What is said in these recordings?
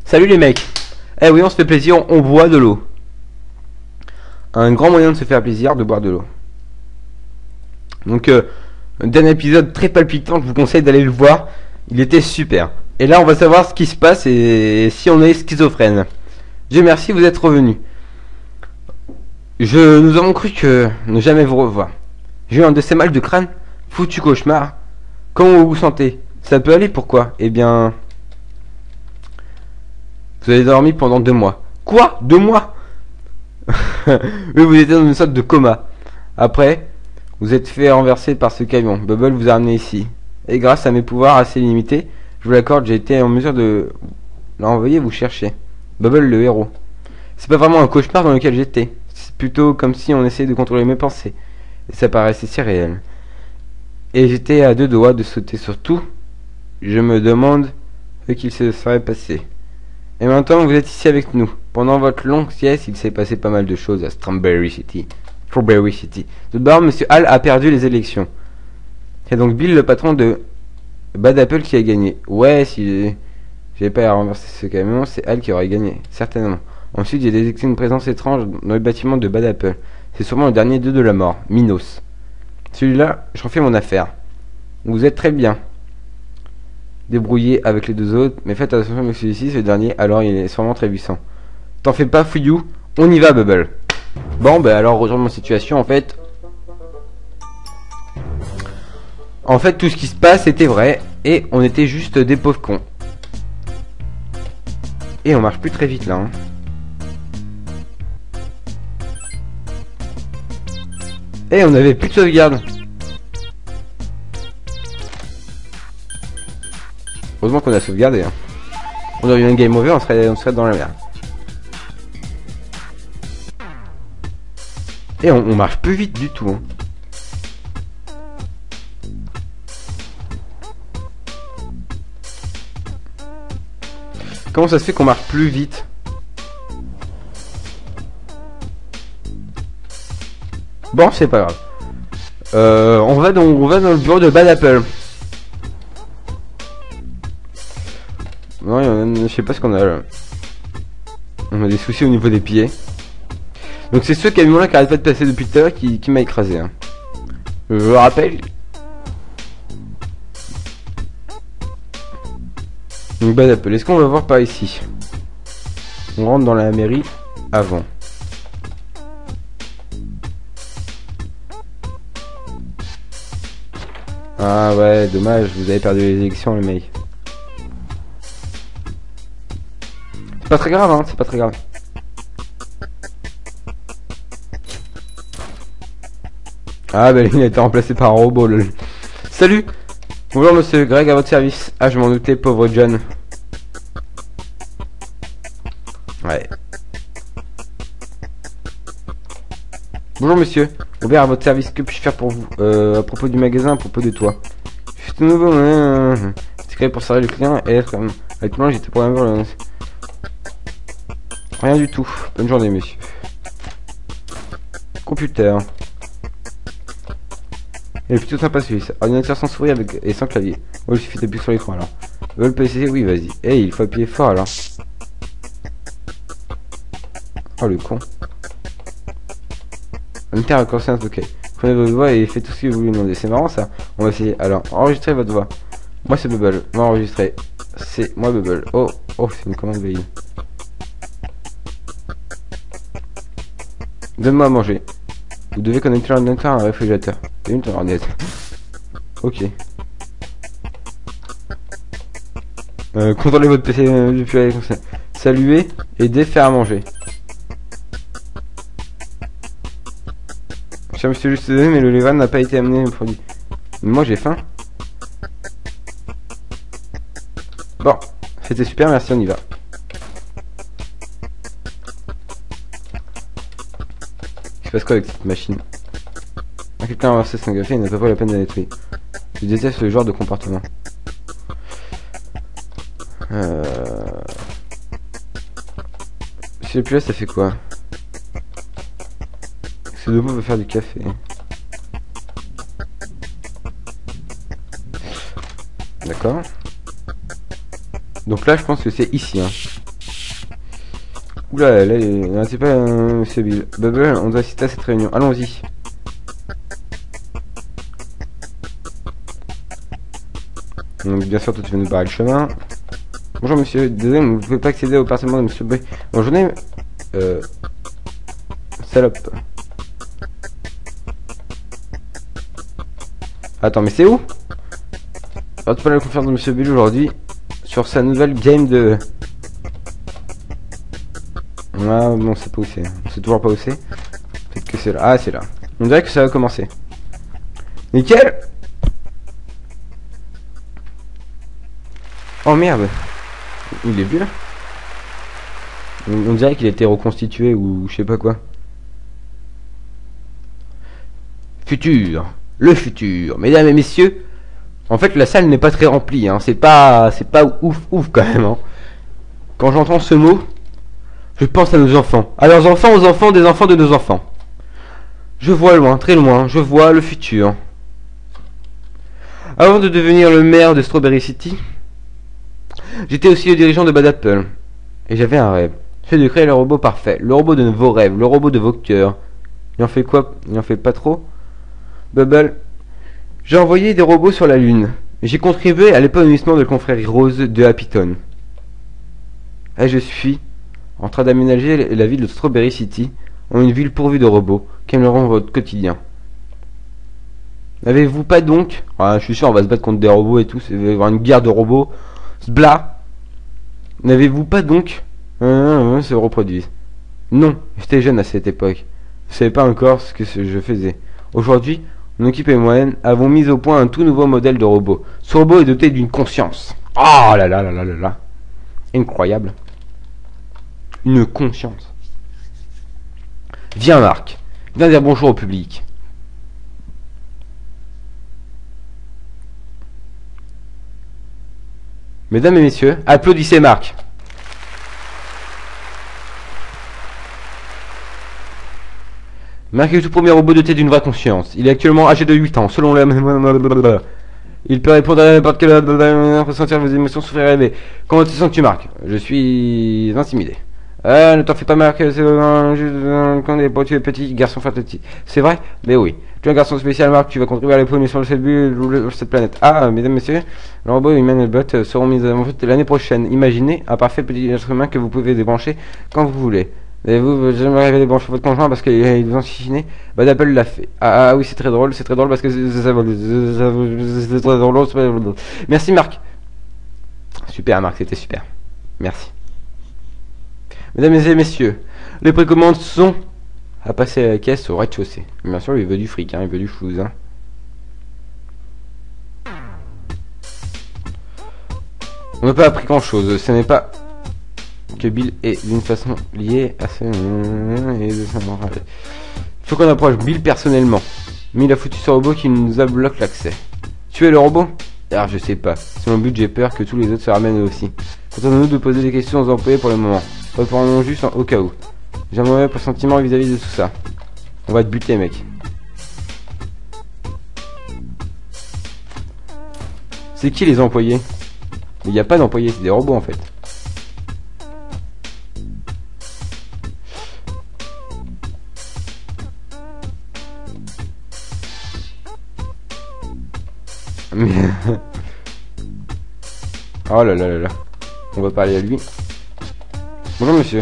Salut les mecs. Eh oui, on se fait plaisir, on boit de l'eau. Un grand moyen de se faire plaisir, de boire de l'eau. Donc, un dernier épisode très palpitant, je vous conseille d'aller le voir. Il était super. Et là, on va savoir ce qui se passe et si on est schizophrène. Dieu merci, vous êtes revenus. Nous avons cru que ne jamais vous revoir. J'ai eu un de ces mal de crâne, foutu cauchemar. Comment vous vous sentez? Ça peut aller, pourquoi? Eh bien... Vous avez dormi pendant 2 mois. Quoi? 2 mois? Oui, vous étiez dans une sorte de coma. Après, vous êtes fait renverser par ce camion. Bubble vous a ramené ici. Et grâce à mes pouvoirs assez limités, je vous l'accorde, j'ai été en mesure de l'envoyer vous chercher. Bubble le héros. C'est pas vraiment un cauchemar dans lequel j'étais. C'est plutôt comme si on essayait de contrôler mes pensées. Et ça paraissait si réel. Et j'étais à 2 doigts de sauter sur tout. Je me demande ce qu'il se serait passé. Et maintenant, vous êtes ici avec nous. Pendant votre longue sieste, il s'est passé pas mal de choses à Strawberry City. Strawberry City. Tout d'abord, Monsieur Hall a perdu les élections. C'est donc Bill, le patron de Bad Apple, qui a gagné. Ouais, si j'avais pas à renverser ce camion, c'est Hall qui aurait gagné. Certainement. Ensuite, j'ai détecté une présence étrange dans le bâtiment de Bad Apple. C'est sûrement le dernier d'eux de la mort, Minos. Celui-là, j'en fais mon affaire. Vous êtes très bien débrouillé avec les 2 autres, mais faites attention avec celui-ci, ce dernier, alors il est sûrement très puissant. T'en fais pas, fouillou, on y va, Bubble. Bon, bah alors, rejoins mon situation, en fait, tout ce qui se passe était vrai, et on était juste des pauvres cons. Et on marche plus très vite, là, hein. Et on avait plus de sauvegarde. Heureusement qu'on a sauvegardé, hein. On aurait eu un game over, on serait dans la merde. Et on marche plus vite du tout, hein. Comment ça se fait qu'on marche plus vite? Bon, c'est pas grave. On va dans le bureau de Bad Apple. Non, je sais pas ce qu'on a là. On a des soucis au niveau des pieds. Donc c'est ce camion là qui arrête pas de passer depuis tout à l'heure qui m'a écrasé, hein. Je le rappelle. Donc Bad Apple, est-ce qu'on va voir par ici? On rentre dans la mairie avant. Ah ouais, dommage, vous avez perdu les élections les mecs. C'est pas très grave, hein, c'est pas très grave. Ah bah il a été remplacé par un robot, lol. Salut. Bonjour monsieur Greg, à votre service. Ah je m'en doutais, pauvre John. Ouais. Bonjour monsieur, Robert à votre service, que puis-je faire pour vous? À propos du magasin, à propos de toi. Je suis tout nouveau, c'est créé pour servir le client et être... Avec moi j'étais pour le... Rien du tout. Bonne journée, monsieur. Computer. Il est plutôt sympa celui-là. Ordinateur sans souris avec... et sans clavier. Oh, il suffit d'appuyer sur l'écran alors. Le PC, oui, vas-y. Hey, il faut appuyer fort alors. Oh, le con. Inter conscience, ok. Prenez votre voix et faites tout ce que vous lui demandez. C'est marrant ça. On va essayer. Alors, enregistrez votre voix. Moi, c'est Bubble. Moi, enregistrez. C'est moi, Bubble. Oh, c'est une commande veille. Donne-moi à manger. Vous devez connecter l'ordinateur à un réfrigérateur. C'est une ton ordinateur. Ok. Contrôlez votre PC depuis la console. Saluer, aider, faire à manger. Je me suis juste donné, mais le levain n'a pas été amené au produit. Mais moi j'ai faim. Bon, c'était super, merci, on y va. Il se passe quoi avec cette machine? Quelqu'un a inversé son café, il n'a pas la peine de la détruire. Je déteste ce genre de comportement. Si le plus là, ça fait quoi? Ce debout veut faire du café. D'accord. Donc là, je pense que c'est ici, hein. Oula, là, c'est pas Monsieur Bill. Bubble, on doit assister à cette réunion. Allons-y. Donc, bien sûr, toi, tu vas nous barrer le chemin. Bonjour, monsieur. Désolé, vous ne pouvez pas accéder au appartement de Monsieur B. Bonjour, salope. Attends, mais c'est où? Alors, tu peux la confiance de Monsieur Bill aujourd'hui sur sa nouvelle game de... Ah, bon, c'est pas où c'est. C'est toujours pas où c'est. Peut-être que c'est là. Ah, c'est là. On dirait que ça va commencer. Nickel. Oh merde. Il est vu là. On dirait qu'il a été reconstitué ou je sais pas quoi. Futur. Le futur. Mesdames et messieurs. En fait, la salle n'est pas très remplie. Hein. C'est pas ouf quand même. Hein. Quand j'entends ce mot, je pense à nos enfants. À leurs enfants, aux enfants des enfants de nos enfants. Je vois loin, très loin. Je vois le futur. Avant de devenir le maire de Strawberry City, j'étais aussi le dirigeant de Bad Apple. Et j'avais un rêve. Celui de créer le robot parfait. Le robot de vos rêves. Le robot de vos cœurs. Il en fait quoi? Il en fait pas trop? Bubble. J'ai envoyé des robots sur la Lune. Et j'ai contribué à l'épanouissement de la confrérie Rose de Happyton. Et je suis en train d'aménager la ville de Strawberry City en une ville pourvue de robots qui aimeront votre quotidien. N'avez-vous pas donc... Ah, je suis sûr on va se battre contre des robots et tout. Il va y avoir une guerre de robots. Bla. N'avez-vous pas donc... se reproduisent. Non, j'étais jeune à cette époque. Je savais pas encore ce que je faisais. Aujourd'hui, mon équipe et moi avons mis au point un tout nouveau modèle de robot. Ce robot est doté d'une conscience. Oh là là là là là là. Incroyable. Une conscience. Viens Marc. Viens dire bonjour au public. Mesdames et messieurs, applaudissez Marc. Marc est le tout premier robot doté d'une vraie conscience. Il est actuellement âgé de 8 ans, selon le... Il peut répondre à n'importe quelle... ressentir vos émotions, souffrir et rêver. Comment te sens-tu, Marc? Je suis... intimidé. Ne t'en fais pas, Marc, c'est juste quand des tu es petit garçon fantastique. C'est vrai? Mais oui. Tu es un garçon spécial, Marc, tu vas contribuer à l'évolution de cette planète. Ah, mesdames et messieurs, le robot humain et le bot seront mis en route l'année prochaine. Imaginez un parfait petit instrument que vous pouvez débrancher quand vous voulez. Et vous, j'aimerais débrancher votre conjoint parce qu'il vous en chichiné. Bah, d'Apple l'a fait. Ah oui, c'est très drôle parce que c'est très drôle. Merci, Marc. Super, Marc, c'était super. Merci. Mesdames et messieurs, les précommandes sont à passer à la caisse au rez-de-chaussée. Bien sûr, il veut du fric, hein, il veut du flouze. Hein. On n'a pas appris grand-chose. Ce n'est pas que Bill est d'une façon liée à ce... Il faut qu'on approche Bill personnellement. Mais il a foutu ce robot qui nous a bloqué l'accès. Tu es le robot? Alors je sais pas. C'est mon but, j'ai peur que tous les autres se ramènent aussi. Contentons-nous de poser des questions aux employés pour le moment. Reprenons juste au cas où. J'ai un mauvais pressentiment vis-à-vis de tout ça. On va te buter, mec. C'est qui les employés? Il n'y a pas d'employés, c'est des robots en fait. Oh là là là là. On va parler à lui. Bonjour monsieur.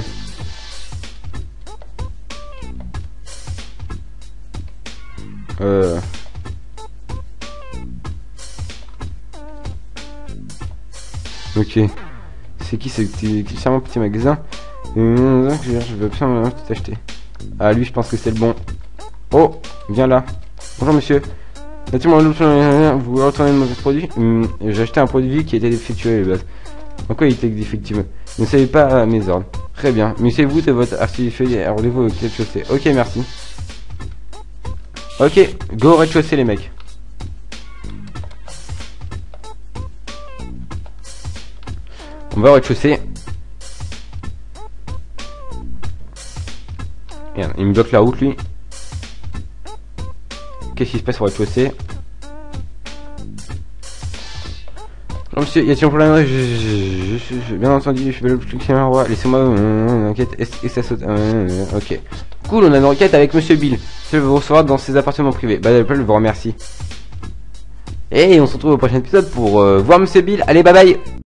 Ok. C'est qui c'est un petit magasin? Je veux absolument tout acheter. Ah lui je pense que c'est le bon. Oh, viens là. Bonjour monsieur. Vous retournez de mauvais produit? J'ai acheté un produit qui était défectueux à la base. En quoi il était défectueux? Ne savez pas mes ordres. Très bien. Munissez-vous de votre artificiel et rendez-vous au rez-de-chaussée. Ok, merci. Ok, go au rez-de-chaussée les mecs. On va au rez-de-chaussée. Il me bloque la route lui. Qu'est-ce qui se passe au rez-de-chaussée? Non monsieur, y a-t-il un problème? Bien entendu, je fais le plus roi. Laissez-moi une enquête. Est-ce que ça saute? Ok. Cool, on a une enquête avec monsieur Bill. Je vais vous recevoir dans ses appartements privés. Bad Apple vous remercie. Et on se retrouve au prochain épisode pour voir monsieur Bill. Allez, bye bye!